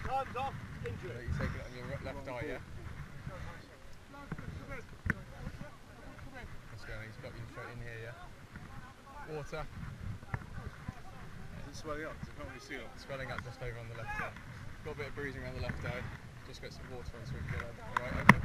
Time's off. Injury. You take it on your left eye, yeah? What's going on? He's got you straight in here, yeah? Water. Is it swelling up? I can't really see it. Swelling up just over on the left eye. Got a bit of bruising around the left eye. Just get some water on so we can get the right open.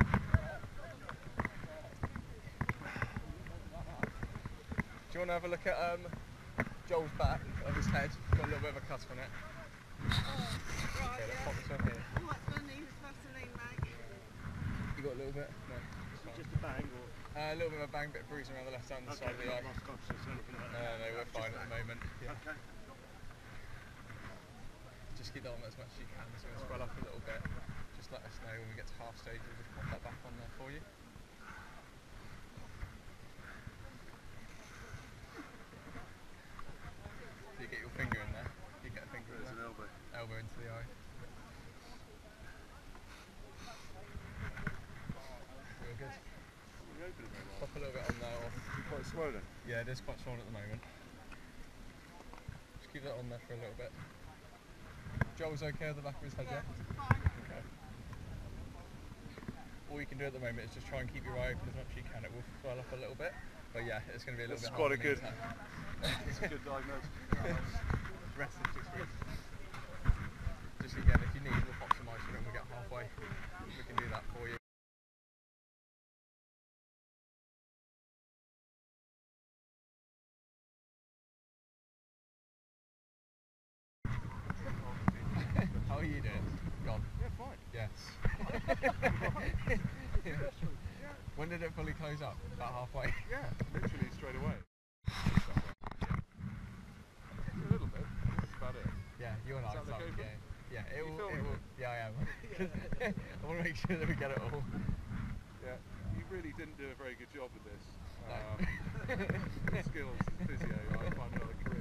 Do you want to have a look at Joel's back of his head? Got a little bit of a cut on it. Okay, let's pop this one here. What's my name? It's Vaseline, mate. You got a little bit? No. Just a bang or? A little bit of a bang, bit of bruising around the left hand side of the eye. Lost consciousness or anything like that. No, we're fine at the moment. Yeah. Okay. Just keep that on as much as you can, so it'll swell up a little bit. Just let us know when we get to half stage, we'll just pop that back on there for you. So you get your finger in there, you get a finger in There's there. an elbow. Elbow into the eye. Real good. You open it very well. Pop a little bit on there. It's quite swollen. Yeah, it is quite swollen at the moment. Just keep that on there for a little bit. Joel's okay at the back of his head, yeah? Okay. All you can do at the moment is just try and keep your eye open as much as you can. It will swell up a little bit, but yeah, it's going to be a little That's bit quite a harder good. than It's a good diagnosis. rest of 6 weeks. Just again, if you need, we'll pop some ice in when we get halfway. We can do that for you. How are you doing? Gone? Yeah, fine. Yes. When did it fully close up? About halfway? Yeah, literally straight away. A little bit. That's about it. Yeah, you and I Is that start okay the for- game. Yeah, it You will. filming it? Yeah, I am. I want to make sure that we get it all. Yeah, you really didn't do a very good job with this. No. Your skills as physio, I find another career.